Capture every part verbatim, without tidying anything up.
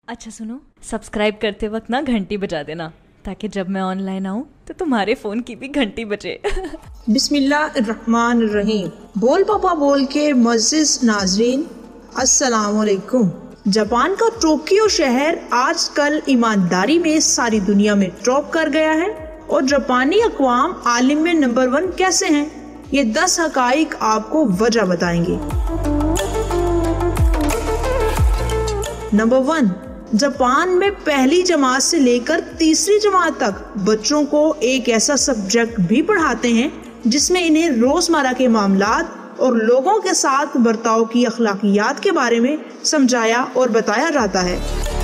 अच्छा सुनो, सब्सक्राइब करते वक्त ना घंटी बजा देना ताकि जब मैं ऑनलाइन आऊँ तो तुम्हारे फ़ोन की भी घंटी बजे। बिस्मिल्लाहिर्रहमानिर्रहीम। बोल पापा बोल के मुअज़्ज़िज़ नाज़रीन, अस्सलाम वालेकुम। जापान का टोक्यो शहर आजकल ईमानदारी में सारी दुनिया में टॉप कर गया है और जापानी अक़वाम आलिम में नंबर वन कैसे हैं, ये दस हक़ाइक़ आपको वजह बताएंगे। नंबर वन, जापान में पहली जमात से लेकर तीसरी जमात तक बच्चों को एक ऐसा सब्जेक्ट भी पढ़ाते हैं जिसमें इन्हें रोजमर्रा के मामलात और लोगों के साथ बर्ताव की अखलाकियात के बारे में समझाया और बताया जाता है।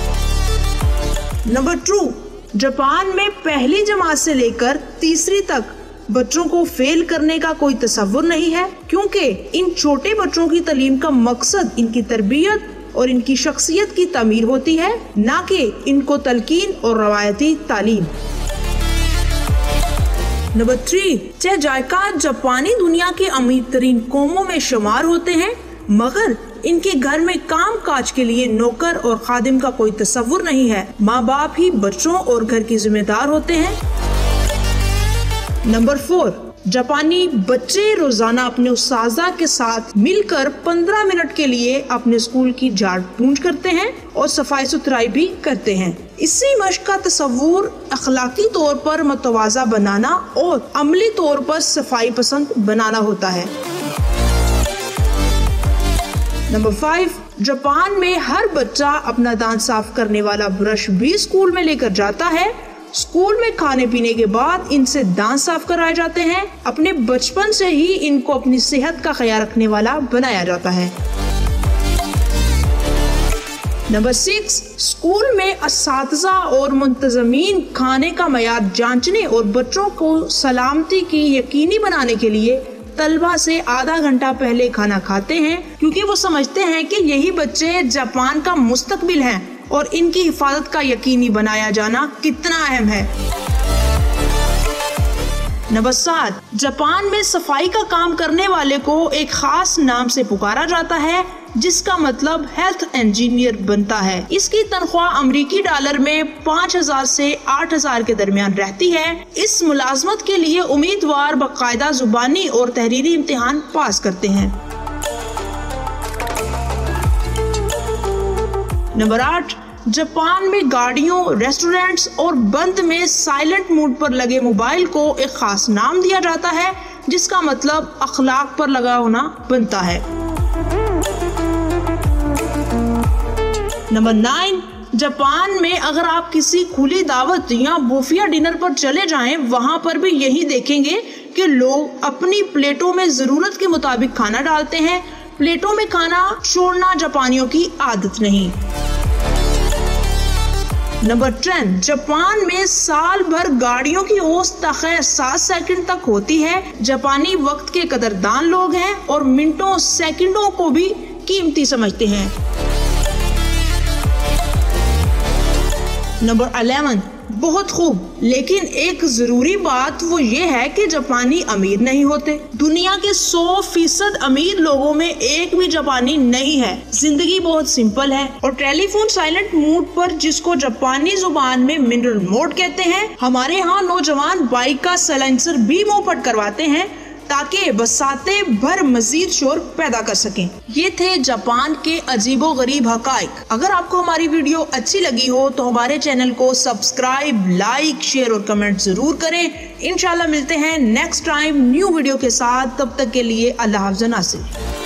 नंबर टू, जापान में पहली जमात से लेकर तीसरी तक बच्चों को फेल करने का कोई तसव्वुर नहीं है, क्योंकि इन छोटे बच्चों की तालीम का मकसद इनकी तरबियत और इनकी शख्सियत की तमीर होती है, ना कि इनको तलकीन और रवायती तालीम। नंबर थ्री, चाहे जायका जापानी दुनिया के अमीर तरीन कौमों में शुमार होते हैं, मगर इनके घर में काम काज के लिए नौकर और खादिम का कोई तसव्वुर नहीं है। माँ बाप ही बच्चों और घर की जिम्मेदार होते हैं। नंबर फोर, जापानी बच्चे रोजाना अपने उस्ताज़ा के साथ मिलकर पंद्रह मिनट के लिए अपने स्कूल की झाड़ पूंछ करते हैं और सफाई सुथराई भी करते हैं। इसी मश्क का तस्वूर अखलाकी तौर पर मुतवाज़ा बनाना और अमली तौर पर सफाई पसंद बनाना होता है। नंबर फाइव, जापान में हर बच्चा अपना दांत साफ करने वाला ब्रश भी स्कूल में लेकर जाता है। स्कूल में खाने पीने के बाद इनसे दांत साफ कराए जाते हैं। अपने बचपन से ही इनको अपनी सेहत का ख्याल रखने वाला बनाया जाता है। नंबर सिक्स, स्कूल में असातिज़ा और मुंतज़मीन खाने का मयार जांचने और बच्चों को सलामती की यकीनी बनाने के लिए तलबा से आधा घंटा पहले खाना खाते हैं, क्योंकि वो समझते हैं कि यही बच्चे जापान का मुस्तकबिल हैं और इनकी हिफाजत का यकीनी बनाया जाना कितना अहम है। नंबर सात, जापान में सफाई का काम करने वाले को एक खास नाम से पुकारा जाता है जिसका मतलब हेल्थ इंजीनियर बनता है। इसकी तनख्वाह अमरीकी डॉलर में पाँच हजार से आठ हजार के दरमियान रहती है। इस मुलाजमत के लिए उम्मीदवार बाकायदा जुबानी और तहरीरी इम्तिहान पास करते हैं। नंबर आठ, जापान में गाड़ियों, रेस्टोरेंट्स और बंद में साइलेंट मोड पर लगे मोबाइल को एक खास नाम दिया जाता है जिसका मतलब अखलाक पर लगा होना बनता है। नंबर नाइन, जापान में अगर आप किसी खुली दावत या बुफिया डिनर पर चले जाएं, वहां पर भी यही देखेंगे कि लोग अपनी प्लेटों में जरूरत के मुताबिक खाना डालते हैं। प्लेटों में खाना छोड़ना जापानियों की आदत नहीं। नंबर टेन, जापान में साल भर गाड़ियों की औसत ताख़ीर सात सेकंड तक होती है। जापानी वक्त के कदरदान लोग हैं और मिनटों सेकंडों को भी कीमती समझते हैं। नंबर इलेवन, बहुत खूब, लेकिन एक जरूरी बात वो ये है कि जापानी अमीर नहीं होते। दुनिया के सौ फीसद अमीर लोगों में एक भी जापानी नहीं है। जिंदगी बहुत सिंपल है और टेलीफोन साइलेंट मोड पर, जिसको जापानी जुबान में मिनरल मोड कहते हैं, हमारे यहाँ नौजवान बाइक का साइलेंसर भी मोपट करवाते हैं ताकि बरसाते भर मजीद शोर पैदा कर सकें। ये थे जापान के अजीबो गरीब हकाइक। अगर आपको हमारी वीडियो अच्छी लगी हो तो हमारे चैनल को सब्सक्राइब, लाइक, शेयर और कमेंट जरूर करें। इंशाल्लाह मिलते हैं नेक्स्ट टाइम न्यू वीडियो के साथ। तब तक के लिए अल्लाह हाफ़िज़ नासिर।